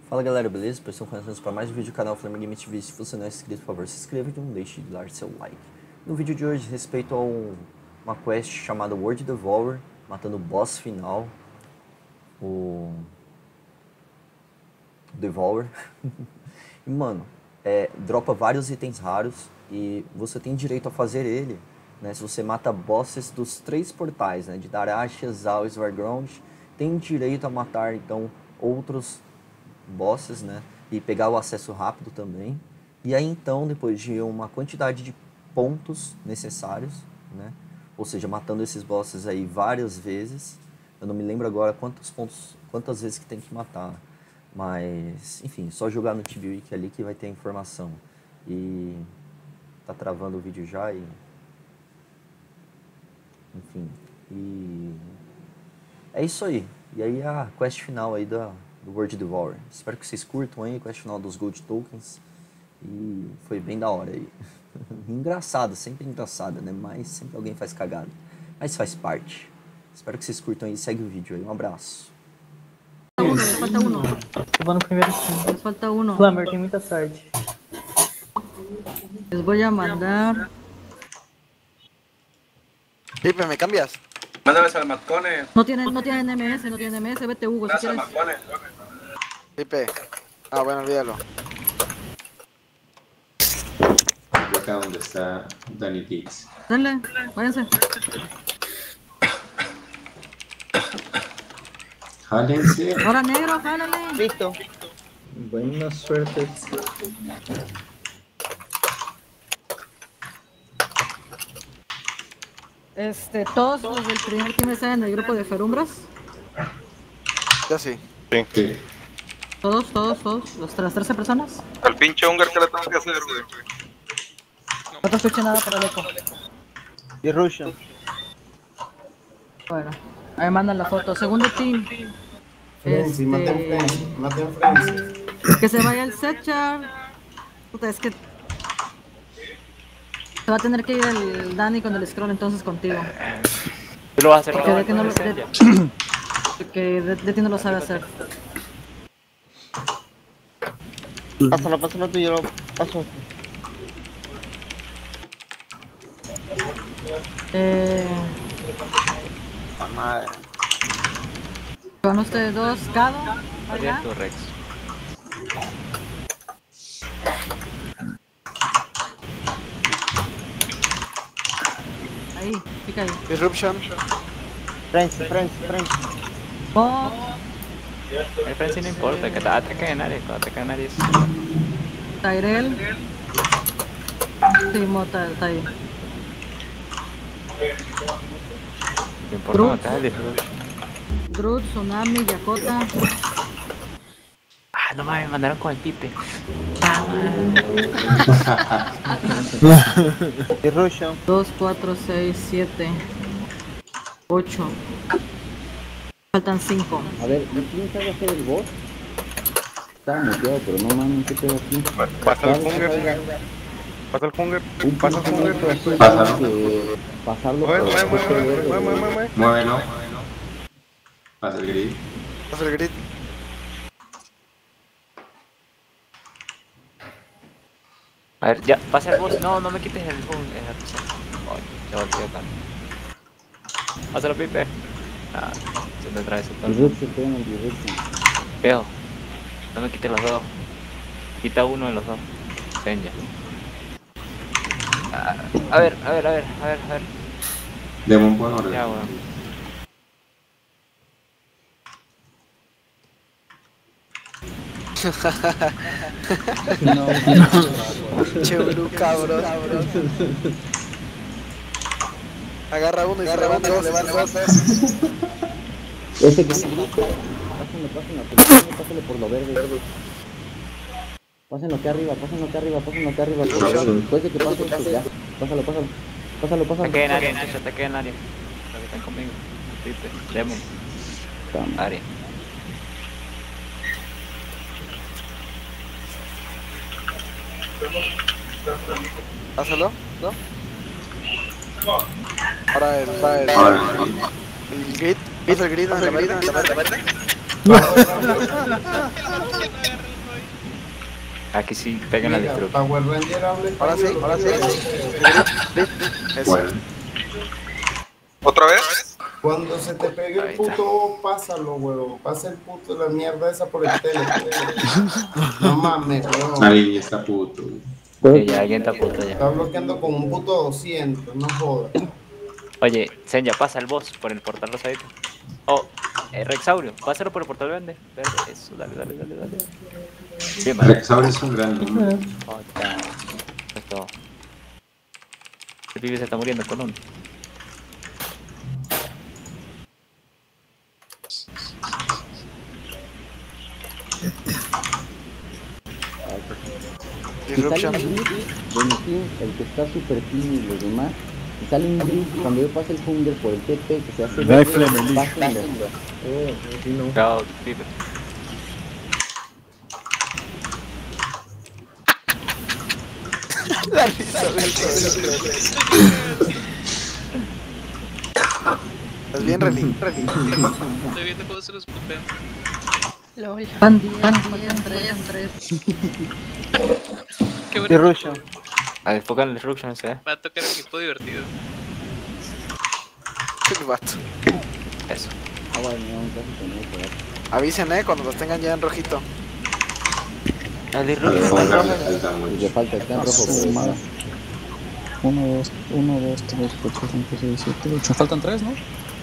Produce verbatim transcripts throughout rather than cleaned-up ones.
Fala galera, beleza? Pessoal, começando para mais um vídeo do canal Flamengo Game T V. Se você não é inscrito, por favor, se inscreva e não deixe de dar seu like. No vídeo de hoje, respeito a um, uma quest chamada World Devourer, matando o boss final, o Devourer. E mano, é, dropa vários itens raros e você tem direito a fazer ele, né? Se você mata bosses dos três portais, né? De Darash, Exal e Svarground, tem direito a matar então outros bosses, né? E pegar o acesso rápido também. E aí então, depois de uma quantidade de pontos necessários, né? Ou seja, matando esses bosses aí várias vezes. Eu não me lembro agora quantos pontos, quantas vezes que tem que matar. Mas, enfim, só jogar no T V Wiki ali que vai ter a informação. E tá travando o vídeo já e... Enfim, e... É isso aí. E aí a quest final aí da... do World Devourer. Espero que vocês curtam aí, quest final dos Gold Tokens. E foi bem da hora aí. Engraçado, sempre engraçado, né? Mas sempre alguém faz cagada. Mas faz parte. Espero que vocês curtam aí. Segue o vídeo aí. Um abraço. Uno, le falta uno. Eu vou no primeiro time. Les falta uno. Flammer tem muita sorte. Les voy a mandar. Pipe, ¿me cambias? Mándame al Matcone. No tienen, no tienen M S, no tienen M S. Vete, Hugo, si Mándame al quieres. Matcone. Pipe. Ah, bueno, olvídalo. Acá donde está Danny Dix. Denle, váyanse. Jálense. Ahora negro, jálale. Listo. Buena suerte. Este, todos los del primer team están en el grupo de Ferumbras. Ya sí. Sí. Todos, todos, todos. Los, las trece personas. Al pinche Ungar que le tengo que hacer, güey. No te escuché nada para el eco. Y Russian. Bueno, ahí mandan la foto. Segundo team. Frenzy, maten Este, Frenzy, maten Frenzy. que se vaya el Setchar. Puta, es que se va a tener que ir el Dani con el scroll entonces contigo. ¿Tú lo vas a hacer? Porque de ti no lo, de, porque de, de ti no lo sabe hacer. Pásalo, pásalo tú y yo lo paso. Eh, Madre. Van ustedes dos, Cado, allá. Abierto, Rex. Ahí, pica ahí. Disruption. Frenzy, Frenzy, Frenzy. Bot, El Frenzy no importa, que te ataque en área, cuando ataque en área es... Tyrell. Sí, Mota está ahí. No importa, no te hagas disruption. Drud, Tsunami, Yakota. Ah, no mames, me mandaron con el Pipe. Y Russian. dos, cuatro, seis, siete, ocho. Faltan cinco. A ver, ¿quién sabe hacer el boss? Estaba muteado, pero no mames, ¿qué pedo aquí? Pasa el Hunger. Pasa el Hunger. Un Pasa el Hunger. Pásalo. que pasarlo Mueve, por mueve, después de mueve, ver mueve, el- mueve, mueve. Muévelo. Pasa el grid. Pasa el grid. A ver, ya, pasa el boss. No, no me quites el boss. Ay, se volvió acá. Pásalo, Pipe. Ah, se te trae eso todo. Disruption, tengo el Disruption. Veo. No me quites los dos. Quita uno de los dos. Ven ya. Ah, a ver, a ver, a ver, a ver, a ver. Demos un buen orden. Ya, weón. Che, bro, cabrón. Agarra uno y se levanta dos, levanta dos. Ese que se grita. Pásenlo, pásenlo, pásenlo, pásenlo por lo verde. Pásenlo aquí arriba, pásenlo aquí arriba, pásenlo aquí arriba. Por lo verde. Después de que pase esto, ya. Pásalo, pásalo. Pásalo, pásalo. Ataque en área, muchachos, ataque en área. Los que están conmigo. Pipe, Demon, área. Pásalo, ¿no? Ahora el, ahora el, Ahora el grid. Pasa el grid, pasa el grid, la verde. Aquí sí pegan la Mira, destrucción. Power Ranger habla Ahora sí, español. ahora sí. Eso. Bueno, ¿Otra vez? Cuando se te pegue Ahí el está. puto, pásalo, huevo. Pasa el puto la mierda esa por el tele. No mames, huevón. alguien ya está puto. Sí, ya alguien está puto ya. Está bloqueando con un puto doscientos, no jodas. Oye, Zen, ya pasa el boss por el portal rosadito. Oh, eh, Rexaurio, pásalo por el portal verde. Verde, eso, dale, dale, dale, dale. Bien, vale. Rexaurio es un gran número. Oh, ya. Esto. El pibe se está muriendo con uno. Si sale Disruption. un Grid de mi team, el que está super team y los demás, si sale un Grid, cuando yo pase el Hunger por el T P que se hace verde, pásenlo. Eh, sí, no. Chao, pibe. La risa del Estás bien, Relin. Relin. Estoy viendo cómo se los putean. Van diez, van diez, tres. Qué bueno. Disruption. A ver, enfoca en el Disruption ese, eh. Va a tocar equipo divertido. El vato. Eso. Ah, bueno, no, casi con eso, ¿verdad? Avisen, eh, cuando los tengan ya en rojito. El Al Disruption. fondo le falta Y le mucho. falta, está en rojo, pero nada. uno, dos, uno, dos, tres, cuatro, cinco, seis, siete, ocho. Faltan tres, ¿no?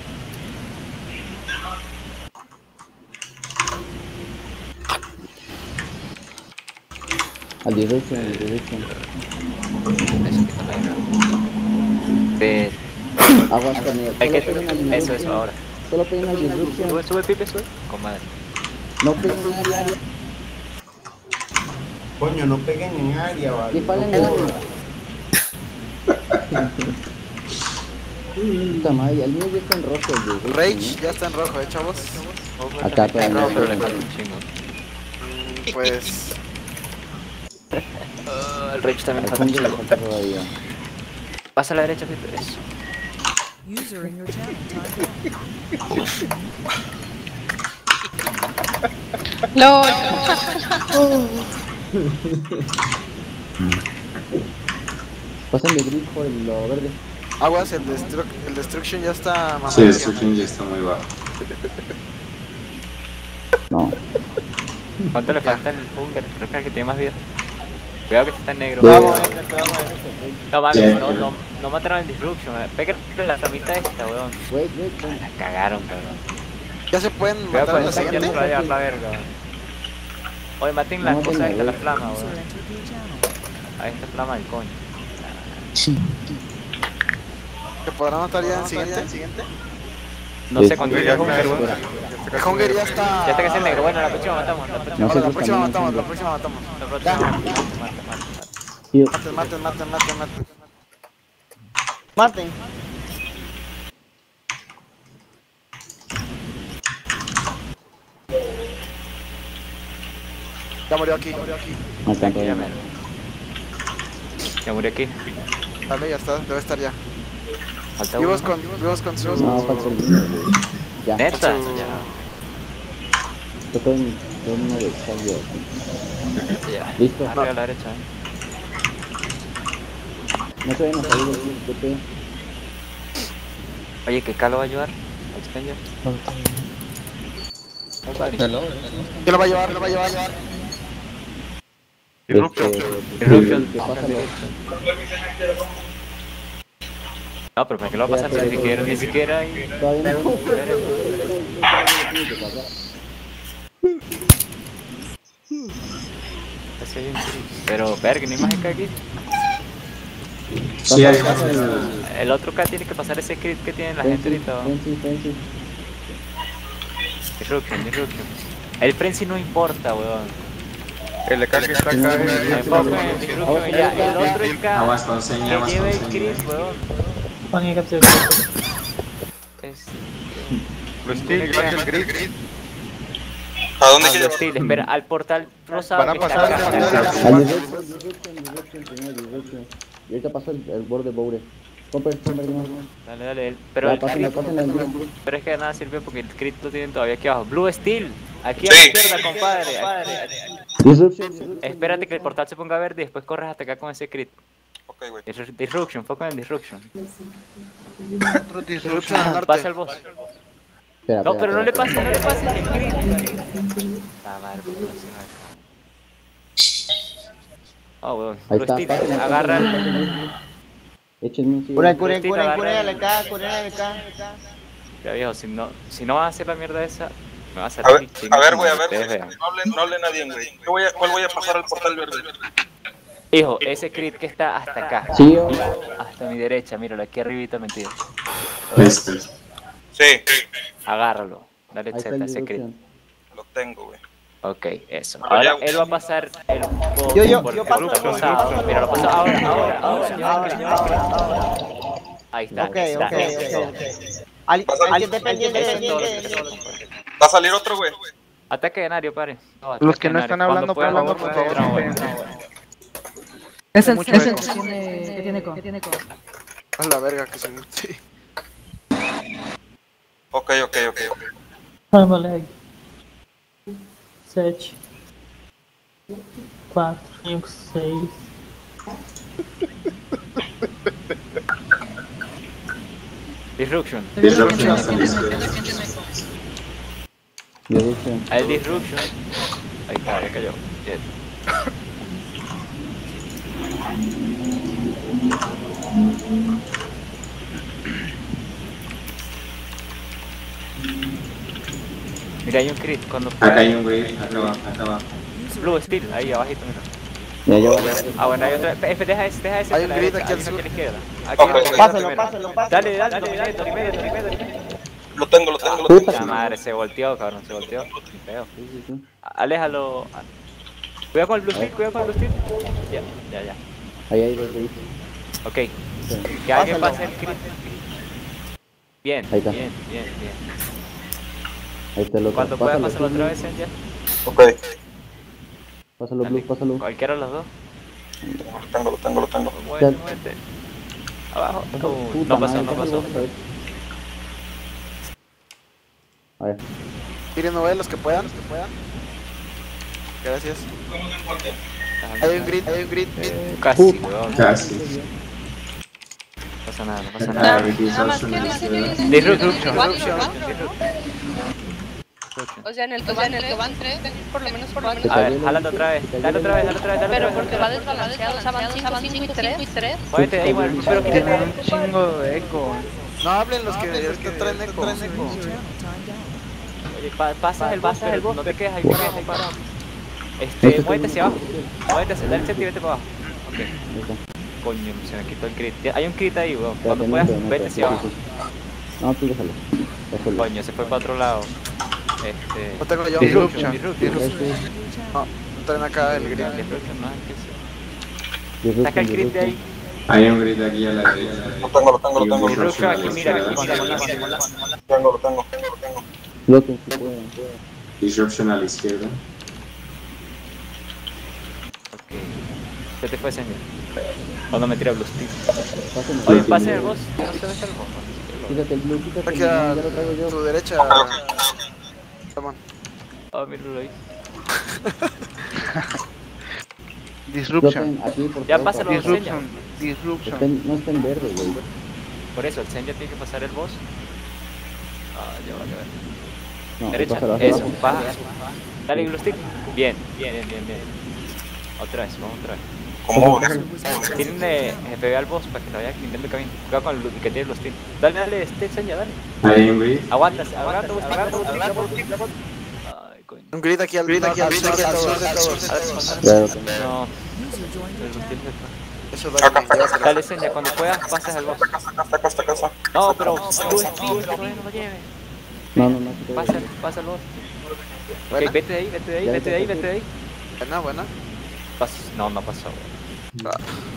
Al Disruption, al Disruption. Eso, quita la guerra. Ve. Aguas con él. Hay Solo que. peguen al Eso, Disruption. eso, ahora. Solo peguen al Disruption. Sube, sube, pipe, sube. Comadre. No peguen al área. Coño, no peguen en área, vale. Que palen el área. Puta madre, el mío ya está en rojo, el Disruption. Rage ya está en rojo, eh, chavos. Acá, pero No, no, pero le pero falta un chingo. Mm, Pues. Ah, el Rage también le al falta un Hunger le chingo. falta todavía. Pasa a la derecha, pipe. Eso. LOL. Pasen de grid por el lo verde. Aguas, el, destru el Destruction ya está mamando. Sí, Destruction ya está muy bajo. No. ¿Cuánto le falta el Hunger? Creo que es el que tiene más vida. Cuidado que está en negro. Vamos. No mames, Sí. no, no, no mataron el Disruption. eh. Pégale la ramita esta, weón. Wait, wait, wait. La cagaron, cabrón. Ya se pueden Cuidado matar con a la esa, ya siguiente. se va a llevar la verga. weón. Oye, maten la No, cosa maten esta, la la flama, weón. Ahí está flama del coño. ¿Se podrán matar ya en siguiente? No sé cuánto llega Hunger, weón. El Hunger ya está. Ya está casi el negro. Bueno, la próxima matamos. La próxima No Ahora, sé la próxima también, matamos, la sí. próxima matamos. La próxima matamos. Mata, mata, mata. Tío, Maten, maten, maten, maten, maten. Maten. Ya murió aquí. no están Aquí ya todavía. me. Ya murió aquí. Dale, ya está, debe estar ya. Falta Vivos uno. con, vivos con su. No, falta el grid. Ya. Neta. Con su- Ya. Tocó en en uno de salio. Ya. Listo. Arriba a la derecha, eh. No se vayan a salir del grid, T P. Oye, ¿qué K lo va a ayudar? ¿Al Stranger? Hello. ¿Quién lo va a llevar? ¿Lo va a llevar? Disruption. Este, Disruption. que pasa lo- No, pero ¿para qué lo va a pasar? Ni siquiera, ni siquiera hay... Todavía no. Así hay un crit. Pero, verga, ¿no hay más K aquí? Sí, hay Pasa más. el- El otro K tiene que pasar ese crit que tiene la gente Frenzy, ahorita. Frenzy, Frenzy. Disruption, Disruption. El Frenzy no importa, weón. El K que está acá. Enfoque en Disruption y ya. El otro es K Aguas con seña, que aguas lleva con el seña. crit, weón. Es... Lo Steel, el Grid. ¿A dónde quiere llevar? Espera, al portal rosado. Van a que está pasar acá. al final. Al Disruption, Disruption, Disruption, primero Disruption. Y ahorita pasó el, el borde Boure. Compre, compre, no. Dale, dale. el- Pero, Ya, el pásenla, crit- pásenla al grid. pero es que de nada sirve porque el crit lo tienen todavía aquí abajo. Blue Steel. Aquí a la izquierda, compadre. Disruption, disruption. Espérate que el portal se ponga verde y después corres hasta acá con ese crit. Ok, güey. Dis- Disruption, foco en el Disruption. Otro disruption al norte. Pasa el boss. Espera, No, espera, pero no le espera, pases, no le pases el crit. Ah, madre, por no se me Oh, weón. Ahí está, Rusty, pásenme, agarra el... pásenme. Échenme un Cura, cigarro. cura, Rusty, cura, agarra cura, el- le cae, cura, le cae. Ya viejo, si no, si no vas a hacer la mierda esa, me vas a A salir ver, y chingas a ver, como güey, a ver, ustedes güey. vean. No hable, no hable nadie, güey. ¿Qué voy a- ¿Cuál voy a pasar al portal verde? Hijo, ese crit que está hasta acá. Sí, yo. Hasta mi derecha, míralo, aquí arribita metido. Este. Sí, Agárralo. Dale Ahí está Z el a ese crit. disruption. lo tengo, güey. Ok, eso. Bueno, Ahora ya- él va a pasar el boss Yo, yo, por yo el paso, grupo yo, cruzado. yo, Mira, lo paso ahora, ahora, ahora. Ahora, ahora, ahora. Ahí está, Ok, ahí está. ok, ok, ok. Al- Alguien dependiente Eso es todo lo de que- Va a salir otro, güey. Ataque de Nario, pare. No, Los ataque que de no Nario. están Cuando hablando, por puedan, favor, cuando por puedan, favor, entran, esperen. bueno. Es el, Mucho es el eco. que tiene, que tiene eco, que tiene eco. A la verga que se me... Sí. Ok, ok, ok, ok. Armaleg. Sete. Quatro, cinco, seis. Disruption. Disruption. A el Disruption. Ahí está, ya cayó. Bien. Mira, hay un crit cuando Acá hay un grid, acá abajo, acá abajo. Blue Steel, ahí abajito, mira. Ya, yo. Ah, bueno, hay otra. F, deja ese, deja ese. Hay a un la grid derecha, aquí al hay uno sur. a la izquierda. Aquí, Ok. aquí, Pásalo, primero. pásalo, pásalo. Dale, dale, Torimedo, Torimedo, Torimedo, Torimedo. Lo tengo, lo tengo, lo tengo. La madre, se volteó, cabrón, se volteó. Qué feo. Aléjalo. Cuidado con el Blue Steel, cuidado con el Blue Steel. Ya, ya, ya. Ahí hay dos gritos. Ok. Que alguien Pásalo. pase el crit. Bien, Ahí está. bien, bien, bien. Ahí está el otro. Cuando puedas Pásalo, pasarlo otra vez, ya. Ok. Pásalo, Blue, pásalo. Cualquiera de los dos. Lo tengo, lo tengo, lo tengo. Muévete, muévete. Abajo. Uh, Puta no pasó, madre, no ¿qué pasó. pasó? A ver. Miren, no ve los que puedan, los que puedan. Gracias. Hay un grid, hay un grid. Eh, Casi, weón. Casi. No pasa nada, no pasa Ah, nada. disruption, este. Disruption. O sea, en el que van, en el que van tres, por lo menos por lo menos. A ver, jálate otra vez. Dale otra vez, dale otra vez, dale Pero otra vez. porque va desbalanceado, o sea, van cinco, cinco y tres. Muévete ahí, bueno, pero quítate. Un chingo de eco. No hablen los que ahorita traen eco. Oye, pa pasas el boss, pero no te quedes ahí parado, ahí parado. Este, muévete hacia abajo. Muévete hacia, dale centro y vete para abajo. Ok. Coño, se me quitó el crit. Ya, hay un crit ahí, weón. Cuando puedas, vete hacia abajo. No, tú déjalo. Déjalo. Coño, se fue para otro lado. Este. Lo tengo yo. Disruption, disruption. No, traen acá el grid. Disruption, no, es que sí. Saca el crit de ahí. Hay un grid aquí a la derecha. Lo tengo, lo tengo, lo tengo. Disruption aquí, a la mira, aquí, izquierda. mira, aquí, mira. Lo tengo, lo tengo, lo tengo. Bloquen si pueden. Disruption a la izquierda. Ok. Se te fue, señor. Cuando me tira Blue Steel. Pásenme. Oye, pase el boss. No se deja el boss. Quítate el blue, quítate el Aquí blue, a ya lo traigo yo. tu derecha. Ramón. Ah, míralo ahí. Bloquen aquí, por Ya favor, pásalo, para- Senya. Está en- No está en verde, güey. Por eso, el Senya tiene que pasar el boss. Ah, ya vale, vale. No, Derecha, pásalo hacia eso, abajo. baja. Dale, Blue Stick. Bien, bien, bien, bien, bien. Otra vez, vamos otra vez. ¿Cómo? Tienen de pegar al boss para que lo vaya quitando el camino. Cuidado con el que tiene los Stick. Dale, dale, este Senya, dale. Hay un grid. Aguanta, aguanta, aguanta, aguanta. Ay, coño. Un grid aquí al grid aquí al sur de todos. Ya lo tengo. No. Eso dale, llévatelo. Dale, Senya, cuando puedas, pasas al boss. Hasta acá, hasta acá. No, pero Blue Stick, que todavía no lo lleve. No, no, no. quítate. Pasa, pasa el boss. Ok, Buena, vete de ahí, vete de ahí, Ya, vete de ahí, vete de ahí. buena, buena. Pas- No, no pasó. Ah,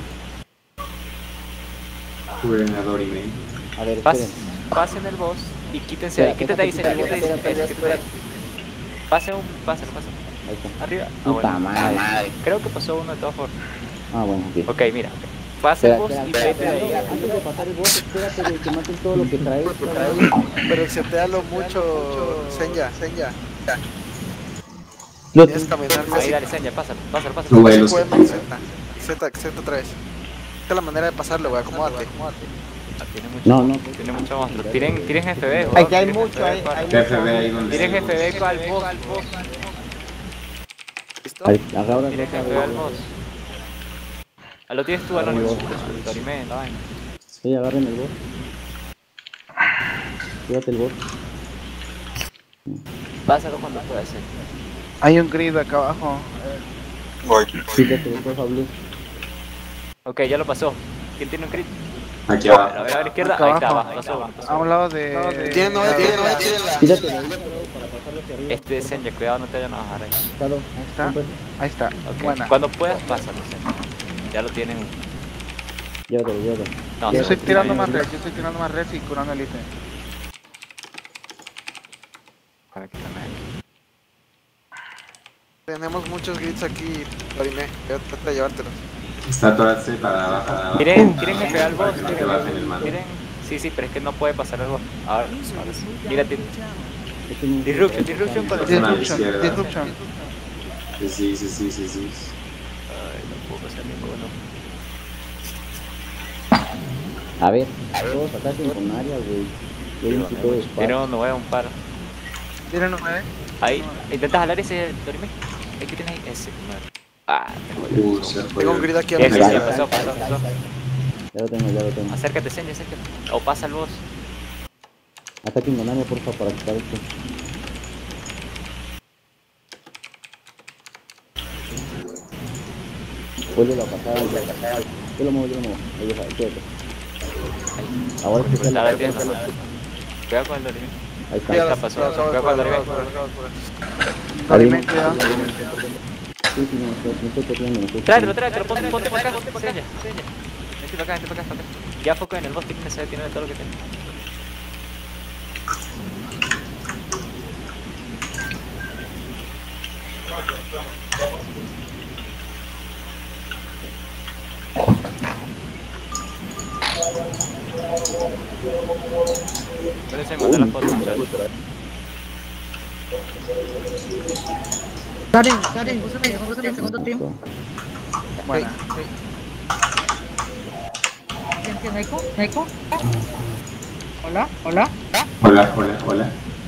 Gobernador y medio. A ver, Pas, esperen. pasen el boss y quítense ahí, Espera, quítate ahí, espera, Senya, quítate ahí, espera, Senya, espera, quítate ahí. Pase un, pásalo, pásalo. Ahí está. Arriba. Ah, Puta bueno. madre. Creo que pasó uno de todas formas. Ah, bueno, ok. Ok, mira. Pase el Espera, boss espera, y espera, vete de ahí. espera, antes de pasar el boss, espérate, güey, que maten todo lo que traes. traes. pero setealo mucho, Senya, Senya. Tienes que caminar. Ahí, dale, Senya, pásalo, pásalo, No, pásalo. güey, Sí los- pueden, Z. Z, Z otra vez. Esta es la manera de pasarlo, güey, acomódate. Ah, Tiene mucho, No, no. tiene mucho monstruo. Tiren, tiren F B, Aquí hay mucho, hay, hay F B ahí donde Tiren está. F B al boss. ¿Listo? Ahí, ahora Tiren no F B al boss. Ah, lo tienes tú, Anonymous. Dorime, la vaina. Sí, agarren el bot. Cuídate el bot. Pásalo cuando puedas, Senya. Hay un grid acá abajo. Voy. Quítate el bot, Blue. Ok, ya lo pasó. ¿Quién tiene un crit? Aquí A abajo. ver, a ver, izquierda. Acá Ahí está, abajo. abajo, pasó uno, pasó A un uno. lado de... Tiene nueve, tiene nueve, tiene nueve. Quítate el bot para pasarlo hacia arriba. Este Senya, cuidado, no te vayan a bajar ahí. Claro, Ahí está. siempre. Ahí está. Ok, Buena. cuando puedas, pásalo, Senya. Ya lo tienen. Llévatelo, llévatelo. No, Yo no, estoy no, tirando no, más no. red, yo estoy tirando más red y curando el ítem. Aquí también. Tenemos muchos grids aquí, Dorime. Trata de llevártelos. Está todo este para abajo. para abajo. Tiren, tiren F B al Para boss. que no te tiren- bajen el mando. Tiren. Sí, sí, pero es que no puede pasar el boss. Ahora, ahora sí. Mira, tiene. Este no- Disruption, disruption con los Zona a la Disruption, izquierda. disruption. Sí, sí, sí, sí, sí, sí. Ay, no puedo pasar ninguno. A ver, todos ataquen con área, güey. Yo necesito Tiene espada. uno, voy a un par. Tienen nueve. Ahí, intenta jalar ese Dorime. ¿Qué tienes ahí? Ese, madre. Ah, te jodí. Uh, se fue. Tengo un grid aquí Ese, arriba. sí, pasó, pasó, pasó. Ya lo tengo, ya lo tengo. Acércate, Senya, acércate. O pasa el boss. Ataquen con área, porfa, para quitar esto. Vuelve a pasar, vuelve a pasar. Yo lo muevo, yo lo muevo. Ahí deja, quédate. Ahora sí, Pues, ahora está. tienes la- Cuidado con el Dorime. Ahí está. Ahí está, pasó. Cuidado con el Dorime. Dorime, cuidado. Sí, sí, no, no, no estoy corriendo, no estoy Tráetelo, corriendo. tráetelo, ponte, ponte para acá, ponte para acá. Vente para acá, vente para acá, para acá. Ya foco en el boss, tiene ese, tiene todo lo que tiene. Espérense, mandé la foto, muchachos. Karen, Karen, úsame, úsame el segundo team. Buena. ¿Quién tiene eco? ¿Eco? Hola, hola. Hola, hola, hola.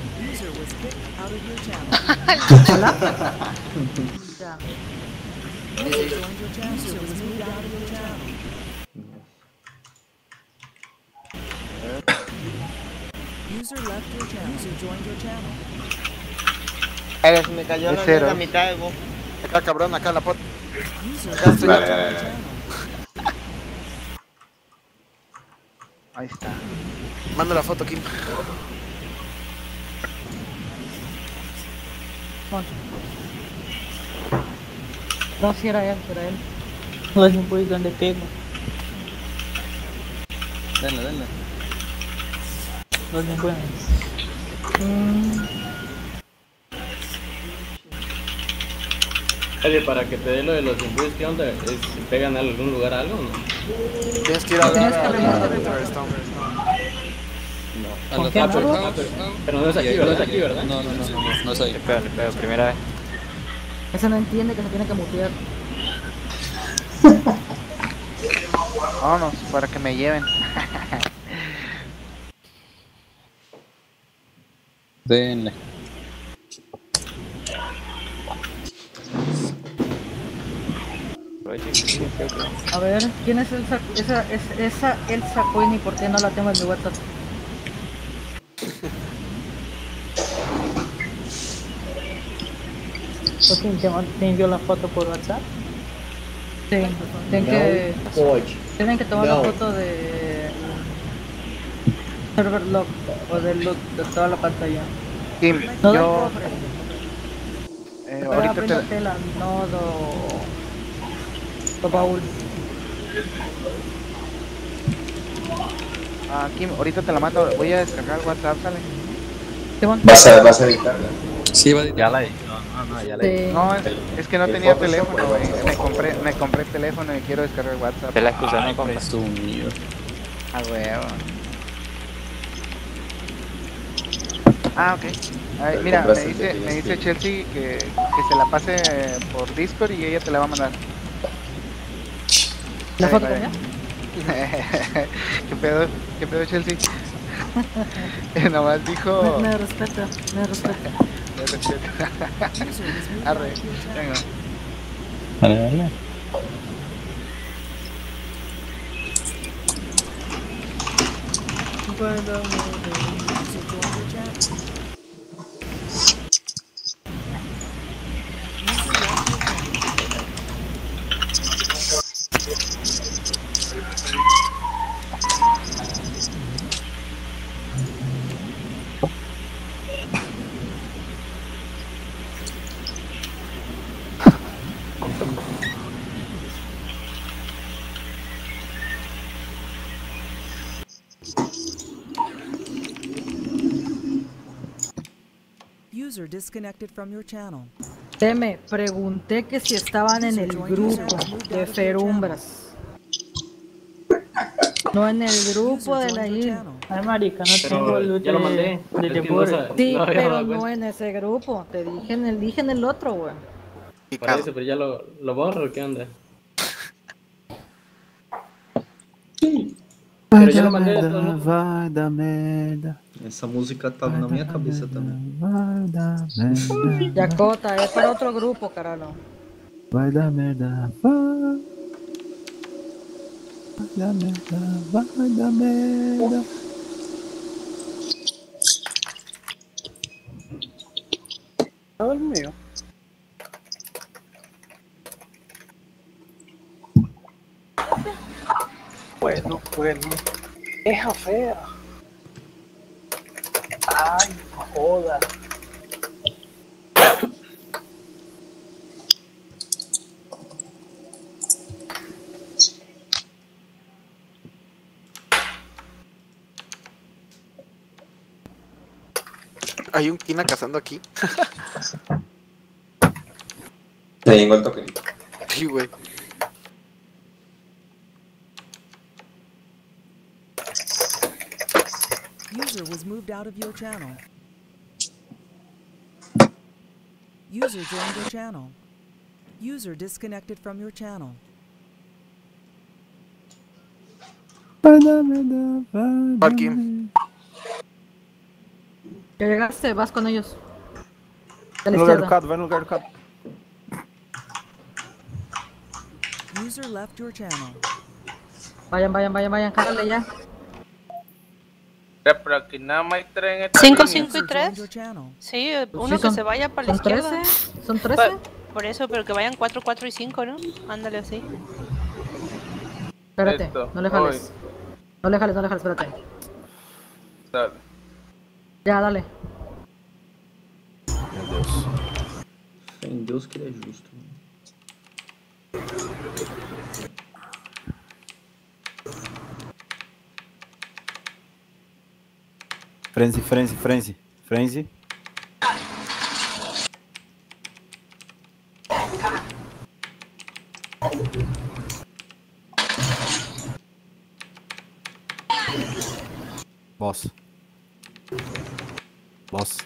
Eh, Se me cayó Es la, cero. la mitad de vos. Acá, cabrón, acá la pot. Vale, vale, vale. Ahí está. Manda la foto, Kim. No, si era él, si era él. No sé pues dónde pego. Dale, dale. ¿Dónde puedes? Oye, para que te dé lo de los impulsos, ¿qué onda? ¿Es, ¿Pegan a algún lugar algo o no? Tienes que ir a Tienes ver que a remontar. Riverstone. ¿Con qué lado? Pero no es aquí, ¿verdad? No es aquí, ¿verdad? No, no, no, no, no es ahí. Le pego, le pego, primera vez. Ese no entiende que se tiene que mutear. Vámonos, para que me lleven. Denle. A ver, ¿quién es Elsa? Esa, es, esa Elsa Queen y por qué no la tengo en mi WhatsApp? ¿Por qué te, te envió la foto por WhatsApp? Sí, tienen que, tienen que tomar la foto de server log o del look de toda la pantalla. Kim, No del yo... cofre. Eh, Pero ahorita abriendo te... tela, no do, do baúl. Ah, Kim, ahorita te la mando. Voy a descargar el WhatsApp, ¿sale? ¿Vas a, vas a editarla? Sí, va a ya la no, no, no, ya la Sí. No, es, es que no ¿El tenía Photoshop teléfono, o güey. el Me compré, me compré teléfono y quiero descargar el WhatsApp. Te la excusa, no compa. Presumido. Ah, huevo. Ah, ok. Ay, mira, me dice, me dice Chelsea que, que se la pase por Discord y ella te la va a mandar. ¿La Ay, foto vale. ya? ¿Qué pedo? ¿Qué pedo, Chelsea? Nomás dijo... Me, me respeta, me respeta. Me respeta. Arre, venga. Dale, dale. User disconnected from your channel. Te me pregunté que si estaban en el grupo de Ferumbras. No en el grupo de la I L. Ay, marica, no Pero tengo el loot ya lo de- mandé. de Es que no Lepore. sa- Sí, no había pero dado no cuenta. en ese grupo. Te dije en el, dije en el otro, güey. Por eso, pero ya lo, lo borro, ¿qué onda? Pero ya lo mandé de todos modos. vai dar merda. Essa música tava na minha cabeça também. Vai dar merda. Yacota, es para otro grupo, caralo. Vai dar merda. Vai. Vai dar merda. Vai dar merda. Todo el mío. Bueno, bueno. Deja fea. Ay, joda. Hay un Kina cazando aquí. Te llegó el toque. Sí, güey. User was moved out of your channel. User joined your channel. User disconnected from your channel. Vai dar merda. Vai dar Parking. merda. Ya llegaste, vas con ellos. De la Vai no lugar do izquierda. Cado, vai no lugar do Cado. User left your channel. Vayan, vayan, vayan, vayan, cárale ya. Pero aquí nada más hay tres en esta cinco, línea. cinco y tres. Sí, uno Sí, que son- se vaya para la son izquierda. trece, son trece. Pa- por eso, pero que vayan cuatro, cuatro y cinco, ¿no? Ándale así. Espérate, Esto, no le jales. No le jales, no le jales, espérate. Dale. Ya, dale. Meu Deus. Fé em Deus que ele é justo. Frenzy, frenzy, frenzy, frenzy. Boss. Boss.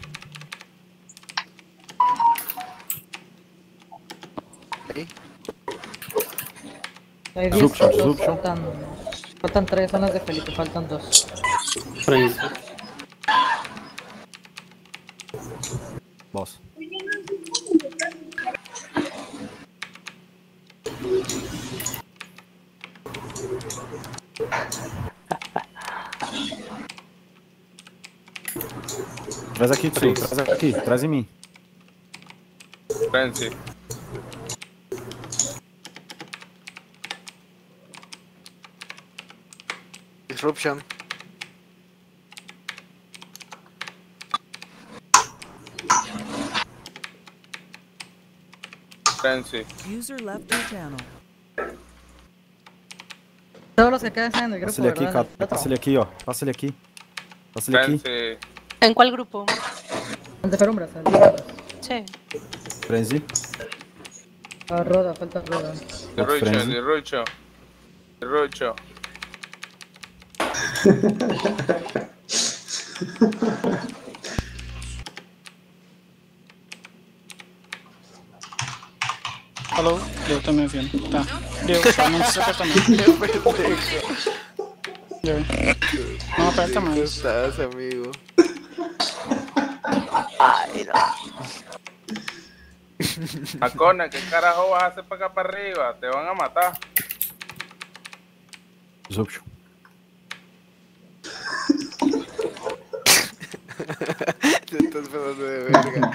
Hay diez Zup, zup, puntos, zup, zup. faltan, faltan tres, son las de Felipe, faltan dos. Boss. Traz aqui, tio. Traz aqui, traz em mim. Fancy. Disruption. Fancy. User left your channel. Todos los que quedan están en el grupo, Passa ele aqui, ¿verdad? cara. Passa ele aqui, ó. Passa ele aqui. Passa ele aqui. Fancy. ¿En cuál grupo? El de Ferumbras, el de Ferumbras. Sí. Frenzy. Ah, Roda, falta Roda. Derrucho, Frenzy. derrucho. Derrucho. Falou, deu, tá me ouvindo. Tá, deu, só não precisa apertar mais. Deu. Não aperta mais. Estás, amigo. Ay, no. Acone, ¿qué carajo vas a hacer para acá para arriba? Te van a matar. Disruption. Te estás pasando de verga.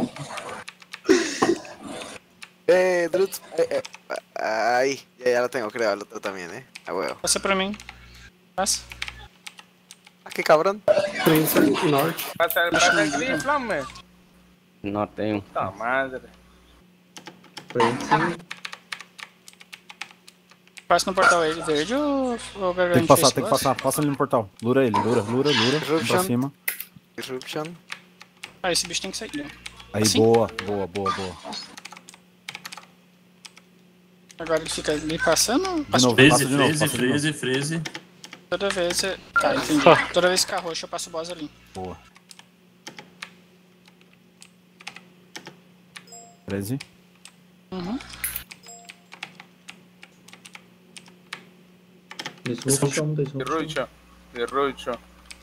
Eh, Druts. Eh, eh. Ay, ya, ya lo tengo, creo, el otro también, eh. A huevo. Passa pra mim. Passa. Ah, qué cabrón. Pasa, pasa el gris, flame. Não tenho. Puta madre. Passa no portal ele verde ou o garganta? Tem que passar, tem que passar. Passa ali no portal. Lura ele, lura, lura, lura. Vamos pra cima. Disruption. Ah, esse bicho tem que sair. Né? Aí, Assim? boa, boa, boa, boa. Agora ele fica ali passando. De novo, Freeze, passa de novo, freeze, passa de freeze, novo. freeze. Toda vez. é- Tá, entendi. Toda vez que ficar roxo, eu passo o boss ali. Boa. treze. Uhum. Disruption, disruption.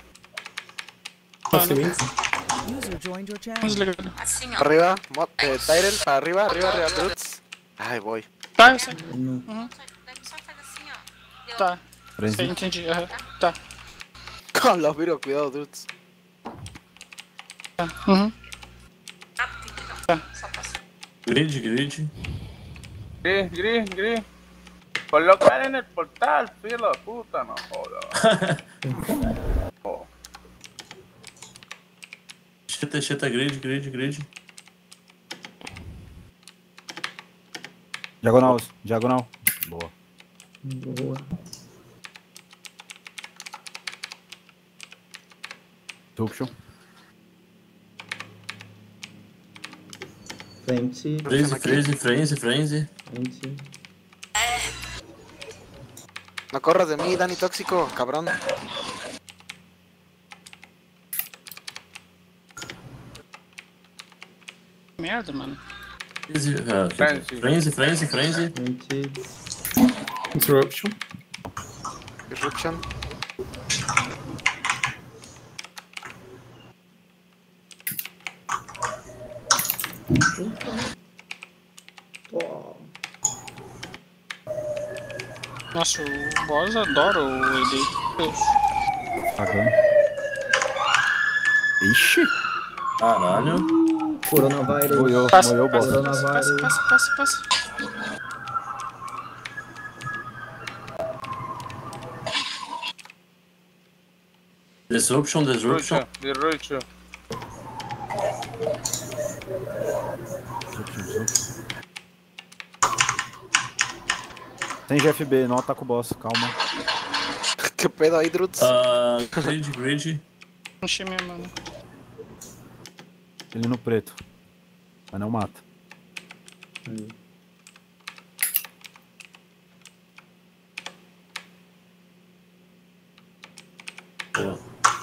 User joined your channel. Desligado. Arriba, mod, eh, Tyrell, para arriba, arriba, arriba, Druts. Ay, voy. Tá, eu sei. Uhum. Tá. Frenzy. Sei, entendi. Aham. Tá. Con los virus, cuidado, Druts. Tá. Uhum. Grid, grid. Gris, gris, gris. Colocar en el portal, filo de puta, no joda. Oh. Cheta, cheta, grid, grid, grid. Diagonal, diagonal. Boa. Boa. Disruption. Frente. Freeze, freeze, freeze, freeze. Frente. No corras de mí, Dani Tóxico, cabrón. Merda, mano. Freeze, uh, freeze, freeze, freeze. Frente. Disruption. Disruption. Nossa, o boss adora o E D. Deus. Pagando. Ixi. Caralho. Coronavírus. Moiou, Passa, moiou o passa, boss. passa, passa, passa, passa, passa. Disruption, disruption. Disruption. Tem G F B, não ataca o boss, calma. Que pedo aí, Druts? Uh, grid, grid. Enchi minha mano. Ele no preto. Mas não mata. Aí. Boa.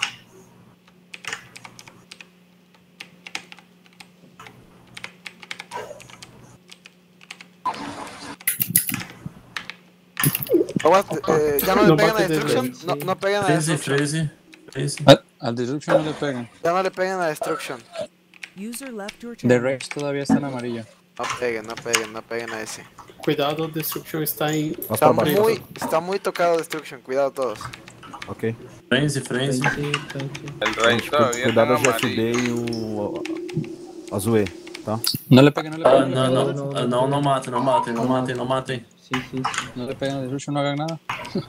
Aguas, eh, ya no le pegan a Destruction. No, no pegan a Freeze, Destruction. freeze, freeze. A, a Destruction no le pegan. Ya no le pegan a Destruction. User left your The channel. Rex todavía está en amarillo. No peguen, no peguen, no peguen a ese. Cuidado, Destruction está em. Está muy, está muy tocado Destruction, cuidado todos. Ok. Frenzy, frenzy. El rey Gente, todavía está cuidado en do G F B amarillo. e o Azue, tá? No le peguen, no le Ah, peguen. não, não, ah, não, não matem, não matem, não matem, não matem. Sí, sí. No le peguen a Destruction, no hagan nada.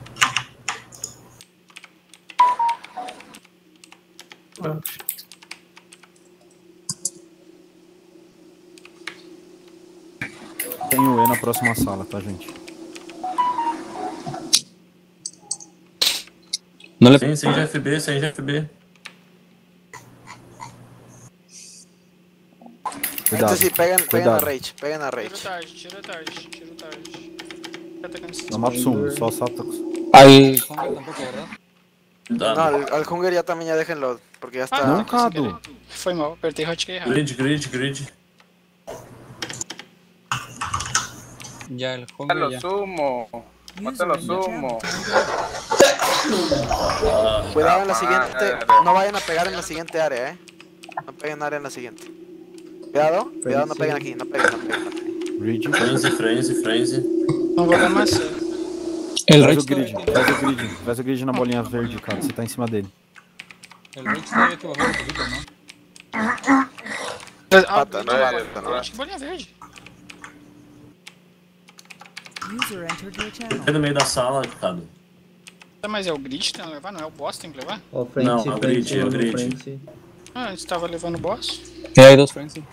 Tem o E na próxima sala, tá, gente? No le Sem, sem G F B, sem G F B. Cuidado. Entonces sí, peguen, peguen a Cuidado. Rage, peguen a Tiro Rage. tarde, tiro tarde, tiro tarde. Tá atacando esse Não mata o sumo, só salta. Al Hunger tampoco, ¿verdad? No, al, al Hunger ya también ya déjenlo, porque ya está... Não, Cadu. Foi mal, apertei hotkey errado. Grid, grid, grid. Ya, el Mata lo sumo. Mata lo sumo. Cuidado en la siguiente. No vayan a pegar en la siguiente área, eh. No peguen área en la siguiente. Cuidado, cuidado, no peguen aquí. No peguen, no peguen. No peguen. Frenzy, frenzy, frenzy. Não vou dar mais. El Faz o grid, faz o grid. Faz o grid na bolinha verde, cara. Você tá em cima dele. El Rage deve ter o horror do Vitor, não? Ah, tá, não vale, tá, não. Acho que bolinha verde. User entered your channel. É no meio da sala, Cado. Mas é o grid que tem que levar, não é o boss que tem que levar? Ó, frente, Não, é o frente, grid, é o grid. frente. Ah, antes tava levando o boss. E aí, dois frentes.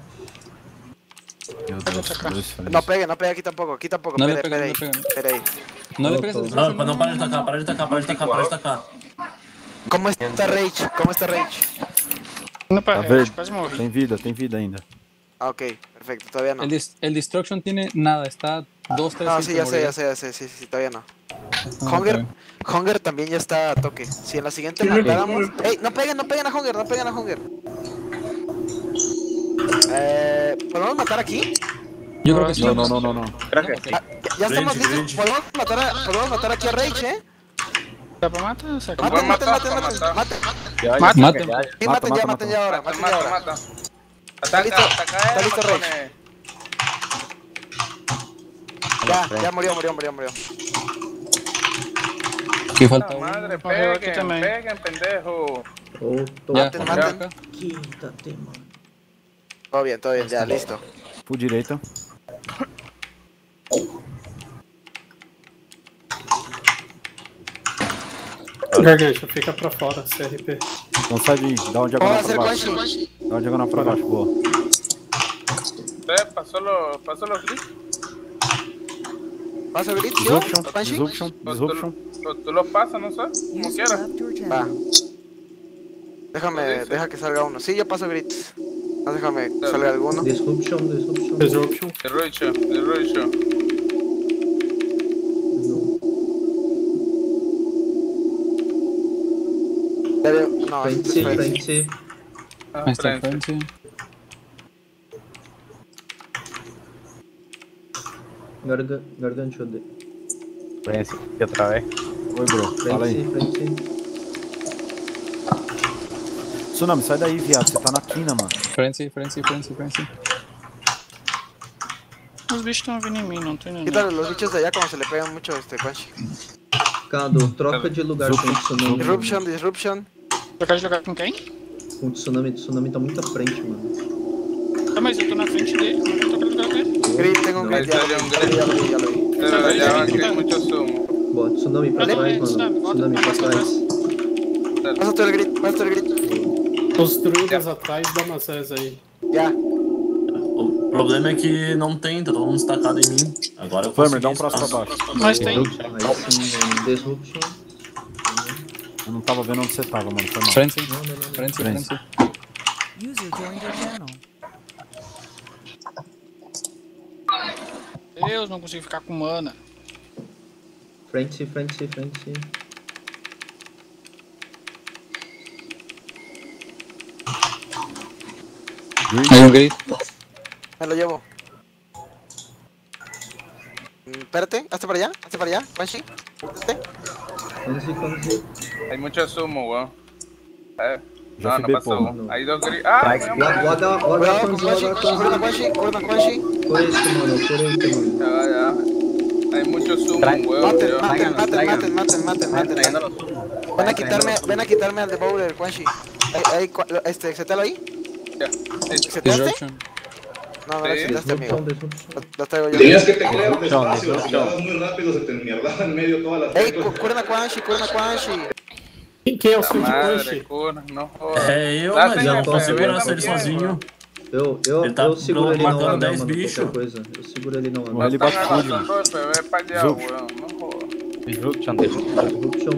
No pegue, no pegue aquí tampoco, aquí tampoco. No le Espera, pegue, espera no ahí. le Espera ahí. No le pegues el No, no, no, para de tacar, para de tacar, para de tacar, para de tacar, para de tacar. ¿Cómo está Rage? ¿Cómo está Rage? Tá verde. Tem vida, tem vida ainda. Ah, ok, perfecto, todavía no. El, dis el Destruction tiene nada, está dos, tres. No, sí, ya sé, ya sé, ya sé, sí, sí, todavía no. Ah, Hunger, Hunger también ya está a toque. Si en la siguiente matáramos... ¡Ey! No peguen, no peguen a Hunger, no peguen a Hunger. Eh, ¿Podemos matar aquí? Yo creo que sí. No, no, no, no, no. Ah, ya, ya estamos listos. Podemos matar, a, podemos matar aquí a Rage, ¿eh? ¿Para matar? Maten, maten, maten, maten, maten. Maten. Sí, maten ya, maten ya ahora, maten ya ahora. Mata. Está listo, Ataca, está eh, listo Rage. matones. Ya, ya murió, murió, murió, murió. Aquí falta uno. Madre, Aquí peguen, también. peguen, pendejo. Ya, Maten, maten. Quítate, mano. Todo bien, todo bien, ya, listo. Full direita. Gargancha, fica pra fora, C R P. Então sai de dá uma diagonal pra baixo. Dá uma diagonal pra baixo, boa. Eh, pasó los, pasó los glitch. ¿Pasa el glitch? Disruption, Panchi? disruption, disruption. Tú, tú los pasas, no sé, como quieras. Va. Déjame, deja que salga uno. Sí, yo paso grits. No, déjame que salga alguno. Disruption, disruption. Disruption. Derrocho, derrocho. Debe- No, este Frenzy, es Frenzy. frenzy. Ah, Ahí está el frente. Frenzy. Garga, gargancho de. Frenzy, y otra vez. Oi, bro. Fala aí. Frenzy, frenzy. Tsunami, sai daí, viado. Você tá na quina, mano. Frenzy, Frenzy, Frenzy, Frenzy. Os bichos estão vindo em mim, não tem ninguém. Quítale los bichos de allá como se le pegan mucho este Quanchi. Cado, troca de lugar com o tsunami. Disruption, disruption. Trocar de lugar com quem? Com o tsunami, o tsunami tá muito à frente, mano. Ah, mas eu tô na frente dele, não vou trocar de lugar com ele. Grid, tengo un No. grid, ya lo vi, ya lo vi, ya lo vi, ya lo vi. Pero ya van que hay mucho sumo. Boa, tsunami pra Dale, trás, tsunami, mano. volta, Tsunami pra passa trás. Pasa todo el grid, pasa todo el grid. Os druidas atrás da Macés aí. Ya. O problema é que não tem, tá todo mundo estacado em mim. Agora eu Flamer, consegui dá um braço pra espaço. baixo. Mas tem. Aí sim, mano. Disruption. Eu não tava vendo onde você tava, mano. Foi mal. Frenzy, Não, não, não. Frenzy, Frenzy. Frenzy. User joined your channel. Deus, não consigo ficar com mana. Frenzy, frenzy, frenzy. Hay un grid. Me lo llevo. Mm, Espérate, hazte para allá, hazte para allá, Quanchi. Espérate. Frenzy, frenzy. Hay mucho sumo, weón. Eh. Já No, fui no B, pasó. porra. Hay dos gris. Ah, O H, o H Cuidado con frenzy, o Quanchi, H cuidado con frenzy. Quanchi, cuidado con Quanchi. Por este, mano, por este, mano. ya, ya. Hay mucho sumo, weón. Maten, Yo- maten, maten, maten, maten, maten, maten. Ven a quitarme, ven a quitarme al Devourer, Quanchi. Ahí, ahí, cua- este, ¿setéalo ahí? Ya. ¿Seteaste? Disruption. No, no lo Sí. seteaste, amigo. Disruption, disruption. Lo, lo traigo yo. Tenías que teclear Disruption, despacio, si le disruption. das muy rápido se te enmierdaba en medio todas las Ey, teclas. cu- curen a Quanchi, curen a Quanchi. Quem, quem é o La seu de madre, Quanchi? cura, no jodas. É eu, Dá mas tempo, eu já posso posso segurar ver, ele sozinho. Eu, eu, Ele tá eu seguro ele na matando hora, dez mano, bichos. qualquer coisa. Eu seguro ele na hora. Morre ele Están bate food, agarrando mano. F B para allá, Disruption. weón. No jodas. Disruption, disruption. Disruption.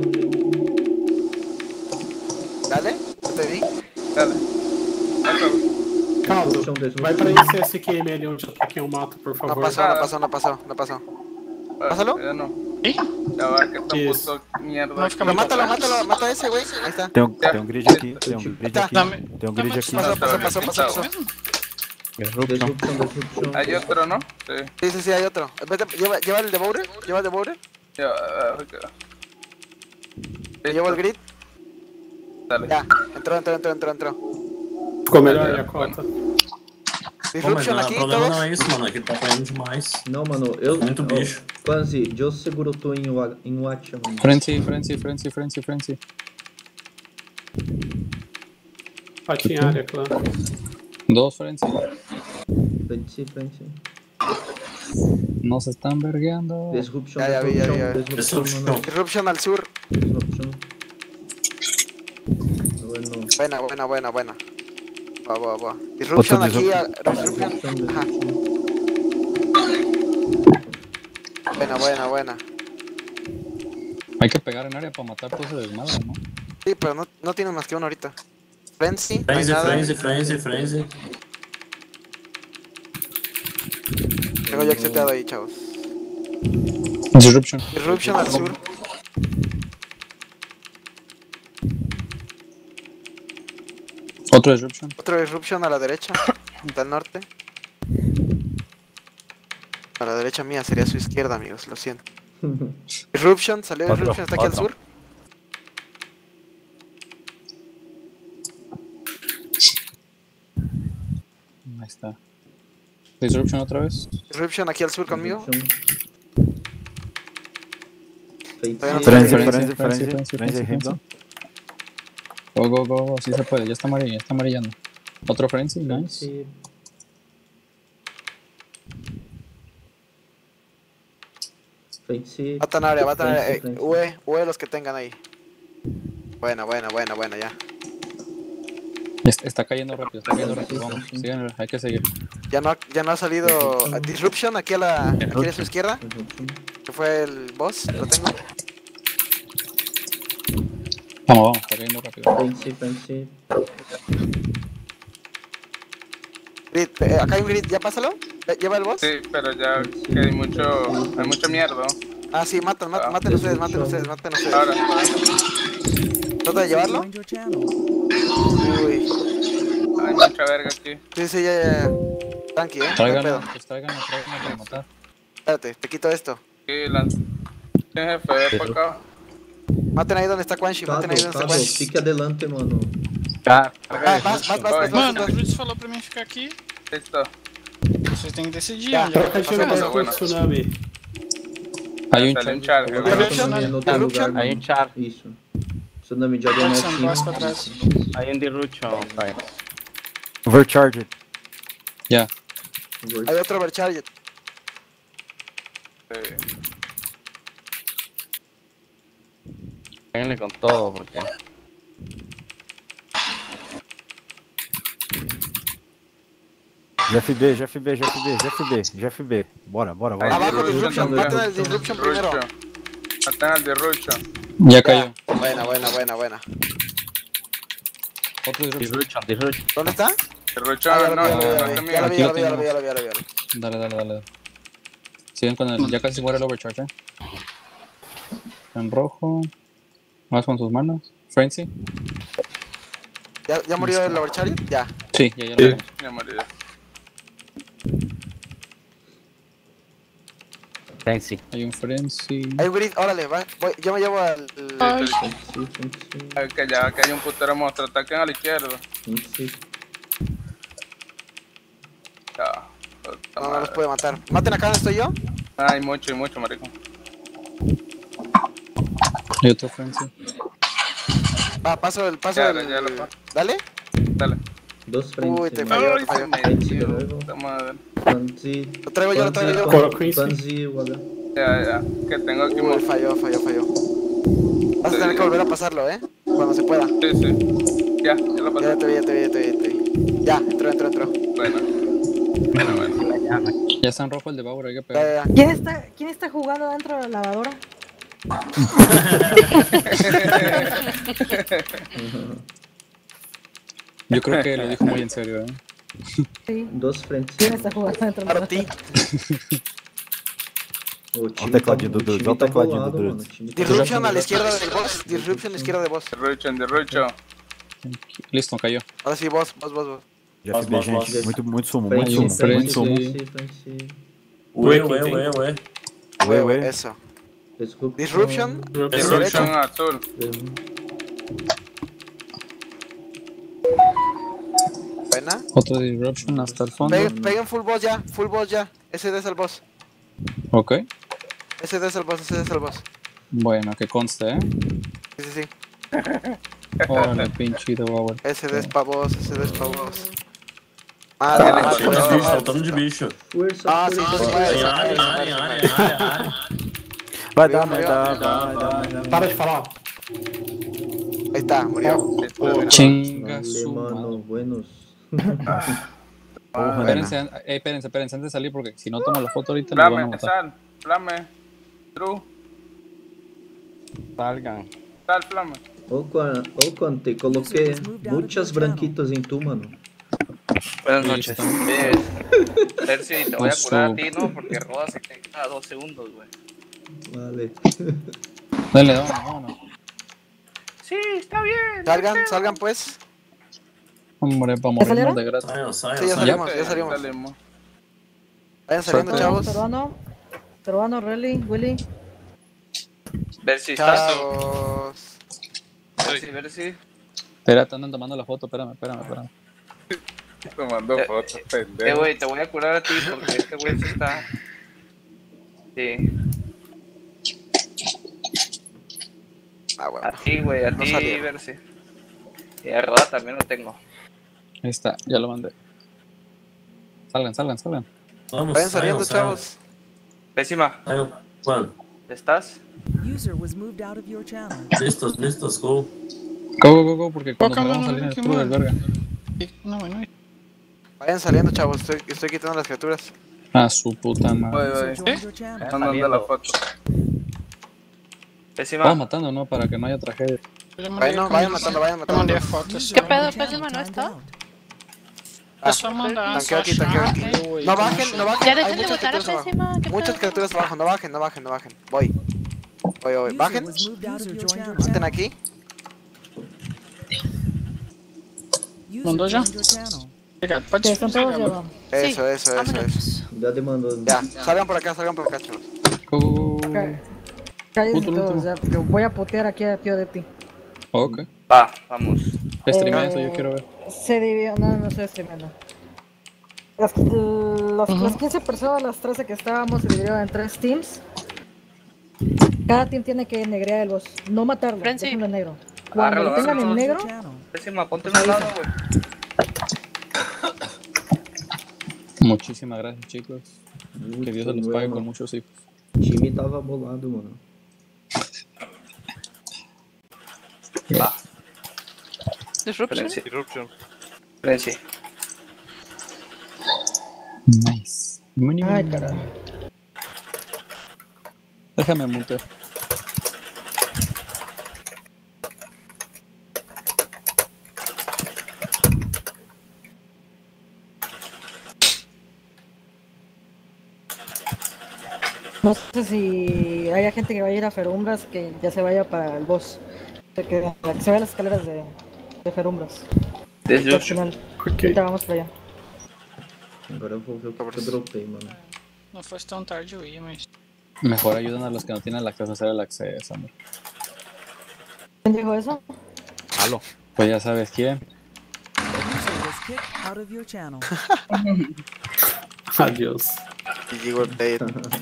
Dale, te vi. Dale. Caldo, Disruption, disruption. vai pra esse S Q M ali onde tá quem eu mato, por No favor. pasó, no pasó, no pasó, no pasó. Pásalo. Ya no. Ya va, que está Yes. puto mierda. No, fica Pero muito mátalo, atrás. mátalo, mata a esse, güey. Ahí está. Tem um, tem um grid aqui, tem um grid Tá. aqui. Dame- Tem um dame grid aqui. Passou, passou, passou, passou, passou. Disruption. Hay otro, ¿no? Sí. Sí, sí, sí, hay otro. Vete, lleva, lleva el de Bowrer, lleva el de Bowrer. Ya, ah, ok. Te llevo el grid. Dale. Ya, entró, entró, entrou, entrou, entrou. Comeram a cota. Disruption Pô, mas aqui, o problema todos. não é isso, mano. Aqui tá apanhando demais. Não, mano, eu. Muito bicho. Quase, eu seguro tu em wa- em watch, mano. Frenzy, frenzy, frenzy, frenzy, frenzy. Bate em área, claro. Dos frenzy. Frente, frente. Nos están vergueando. Disruption, Ya, ya vi, ya vi, ya vi. disruption, mano. Disruption al sur. Disruption. Bueno. Buena, buena, buena, buena. Va, va, va. Disruption Otro aquí. disruption. a- Disruption. Ajá. Buena, buena, buena. Hay que pegar en área para matar todo ese desmadre, ¿no? Sí, pero no, no tiene más que uno ahorita. Frenzy, no hay Frenzy, nada. frenzy, frenzy, frenzy. Tengo ya exeteado ahí, chavos. Disruption. Disruption al sur. Otro disruption. Otro disruption a la derecha. Del norte. A la derecha mía sería su izquierda, amigos, lo siento. Disruption, salió Otro, Disruption, está aquí al otro. sur. Ahí está. Disruption otra vez. Disruption aquí al sur conmigo. Frente. Todavía no Frenzy, sale. frenzy, frenzy, frenzy, ejemplo. Go, go, go, go. Sí se puede. Ya está amarilla, ya está amarillando. Otro frenzy, nice. Frente. Frente. Matan área, matan área. Eh, Frente, U E, U E los que tengan ahí. Buena, buena, buena, buena, ya. Est- Está cayendo rápido, está cayendo rápido. Vamos, sigan, hay que seguir. Ya no, ha- ya no ha salido uh, Disruption aquí a la aquí a su izquierda. Que fue el boss, lo tengo. Vamos, vamos, está cayendo rápido. Frente, frente. Grid, eh, acá hay un grid, ¿ya pásalo? Eh, ¿Lleva el boss? Sí, pero ya que hay mucho, hay mucha mierda. Ah, sí, matan, matan, Ah. maten ustedes, maten ustedes, maten ustedes. Ahora, ¿Trata de llevarlo? Joined your channel. Uy. hay mucha verga aquí. Sí, sí, ya, ya. Tranqui, eh. No hay Tráiganlo, pedo. pues tráiganlo, tráiganlo para matar. Espérate, te quito esto. Aquí, lanza. Tienes jefe, para acá. Maten ahí donde está Quanchi, maten ahí Cado, donde está Cado, Quanchi. fique adelante, mano. Ah, Ah, vas, vas, vas, vas, vas, Mano, o vas. Brutus falou pra mim ficar aqui. Listo. Vocês têm que decidir Já, onde é que Troca eu de vou lugar fazer. com o tsunami. Hay un Sale un char. charge. Disruption, Tsunami no teu Disruption. lugar, Hay mano. un char. Isso. Tsunami diagonal Action, cima. dois pra trás. Hay un Disruption, right. Overcharged. Ya. Hay otro overcharge. Sí. Péguenle con todo, porque... G F B, G F B, G F B, G F B, G F B. Bora, bora, bora. Abajo Disruption, Disruption, maten al Disruption primero. Matan al Disruption. Ya cayó. Buena, buena, buena, buena. Otro disruption. Disruption, Disruption. ¿Dónde está? Disruption, Ah, ya lo no, vi, ya lo vi, no, ya lo no, vi, ya lo vi, Aquí ya lo lo vi, ya lo vi, tenemos. ya lo vi, ya lo vi, ya lo vi. Dale, dale, dale. Siguen con el. Ya casi muere el overcharge, eh. En rojo. Más con sus manos. Frenzy. ¿Ya, ya murió el overcharge? Ya. Sí, ya, ya lo tenemos. Ya morí. Frenzy. Hay un frenzy. Hay un grid, órale, va, voy, yo me llevo al... Ay, que ya que hay un putero monstruo, ataquen a la izquierda. Ya. puta No, no los madre. puede matar. Maten acá donde estoy yo. Hay mucho y mucho, marico. Hay otro frenzy. Va, paso el, paso Ya, el... ya lo paso. Dale. Dale. Dos frentes. Uy, te falló, te falló. Puta madre. Fancy. Lo traigo yo, lo traigo yo. Coro Fancy, wala. Ya, ya. Que tengo aquí Uy, falló, falló, falló. Vas a tener que volver a pasarlo, eh. Cuando se pueda. Sí, sí. Ya, ya lo pasé. Ya te vi, ya te vi, ya te vi, ya te vi. Ya, entró, entró, entró. Bueno. Bueno, bueno. Ya está en rojo el de Bauer, hay que Ya, pegar. ya, ya. ¿Quién está, ¿Quién está jugando dentro de la lavadora? Yo creo que lo dijo muy en serio, eh. Sí. Dos frentes. ¿Quién está jugando dentro de la Para ti. O Olha o time tecladinho do o time Dudes, olha o tá tecladinho bolado, do mano. Dudes. O time tá Disruption a la bolado. izquierda del boss. Disruption a la izquierda de boss. Derrucho, derrucho. Listo, cayó. Ahora sí, boss, boss, boss, boss. Já F B, gente. Muito, muito sumo, Frente, muito sumo, frente, muito sumo. frente, frente. Ué, ué, ué, ué. Ué, ué, eso. Disruption. Disruption. Disruption azul. Buena. Otro disruption hasta el fondo. Peguen, peguen full boss ya, full boss ya. S D es el boss. Ok. S D es el boss, S D es el boss. Bueno, que conste, ¿eh? Sí, sí, sí. Órale, pinchito, Bauer. S D es pa' vos, S D es pa' vos. Ah, Madre, tá madre, de bicho, madre. saltando de bicho. Ah, sí, sí, sí. Em área, em área, em área, em área, em área. Vai dar, vai dar, vai dar, vai dar. Para de falar. Ahí está, murió. Chinga su mano, madre. buenos. Espérense, eh, espérense, espérense antes de salir porque si no tomo la foto ahorita me van a Flame, matar. sal, flame. Drew, Salgan. sal, flame. Oco, Oco, te coloqué muchas branquitas en tu mano. Buenas noches. Eh, Percy, te voy a Oso. curar a ti, ¿no? Porque robas se te cada dos segundos, güey. Vale. Dale, vámonos, vámonos. Sí, está bien. Salgan, salgan pues. Hombre, para morirnos de gratis. Saio, saio, Sí, ya saio. salimos, ya salimos. Salimos. Vayan saliendo, Suerte. chavos. Peruano, peruano, Relly, Willy. Percy, estás tú. Chavos. Percy, Percy. Espérate, andan tomando la foto, espérame, espérame, espérame. Tomando fotos, Eh, pendejo. güey, te voy a curar a ti porque este güey sí está. Sí. Ah, bueno. A ti, güey, a No ti, salió. Percy. Y a Roda también lo tengo. Ahí está, ya lo mandé. Salgan, salgan, salgan. Vamos, Vayan saio, saliendo, saio. chavos. Pésima, Saio. Mano, ¿estás? User was moved out of your channel. listos, listos, go. Go, go, go, go, porque cuando Poca salgamos a mano, salir qué es puro mal. verga. No, bueno. Vayan saliendo, chavos. Estoy, estoy quitando las criaturas. A su puta Voy, madre. voy. User joined your channel. Mandando la foto. Vamos Pésima. matando, ¿no? Para que no haya tragedia. Vayan, vayan matando, vayan Te mandé matando. fotos. ¿Qué pedo, Pésima, no está? Ah, Eso manda. tanqueo aquí, tanqueo aquí. No bajen, no bajen. Ya Hay dejen de muchas votar a criaturas abajo. Pésima. ¿Qué Muchas pedo? criaturas abajo. No bajen, no bajen, no bajen. Voy. Voy, voy. User Bajen. was moved out of your channel. Maten aquí. User ¿Mandó ya? joined your channel. Llega, Que Pachi. están todos llevados. Eso, eso, eso, eso. Ya te mando. Ya, salgan por acá, salgan por acá, chavos. Go, go, go, go. Cállense Último, todos, último. ya, porque voy a putear aquí a tío de ti. Ok. Va, vamos. Streamea Eh, eso, yo quiero ver. Se dividió, no, no estoy streamando. Las, las, las quince personas, las trece que estábamos, se dividieron en tres teams. Cada team tiene que negrear el boss, no matarlo, Frenzy. déjenlo en negro. Cuando lo Agárralo, tengan en agárralo. negro, Channel. Pésima, ponte a un lado, güey. Muchísimas gracias, chicos. Que Dios se los pague con muchos hijos. Jimmy tava bolado, mano. Va. Disruption. Frenzy. Frenzy. Nice. Muy ay bien. carajo. Déjame mutear. No sé si haya gente que vaya a ir a Ferumbras que ya se vaya para el boss. Que, que se vaya a las escaleras de, de Ferumbras. Disruption. Al final. Ok. Ahorita vamos para allá. Agora eu vou ver o que eu dropei, mano. No fue tão tarde, eu ia, mas. Mejor ayudan a los que no tienen el acceso a hacer el acceso, hombre. ¿Quién dijo eso? Aló. Pues ya sabes quién. User was kicked out of your channel. Adiós. G G well played.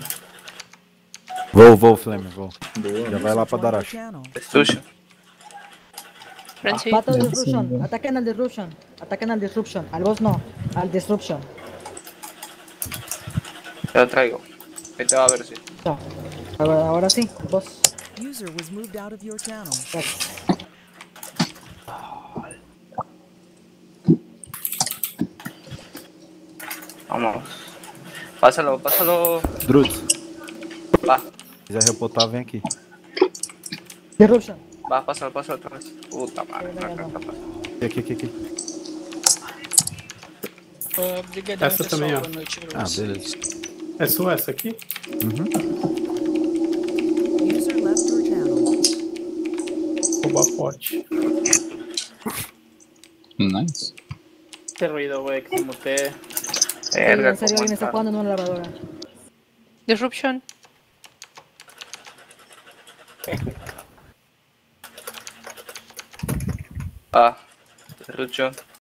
Vou, vou, Flame, vou. Boa. Já vai lá pra Joined your Darash. channel. Disruption. Frenzy. Pato Disruption, ataquen al Disruption, ataquen al Disruption, al boss no, al Disruption. Te lo traigo. Ahí te va a ver si. Ya. Ahora, ahora sí, el boss. User was moved out of your channel. Gracias. Vamos. Pásalo, pásalo. Druts, Va, se quiser reportar, vem aqui. Disruption. va, pásalo, pásalo otra vez. Puta madre. No, no, no. Aqui, aqui, aqui. Obrigadão, Essa pessoal. também, ó. Boa noite pra Ah, vocês. beleza. É sua essa aqui? Uhum. User left your channel. Roubar forte. Nice. Este ruido, güey, que se mutee. Sí, en serio, alguien está jugando en una lavadora. Disruption. Ah, Disruption.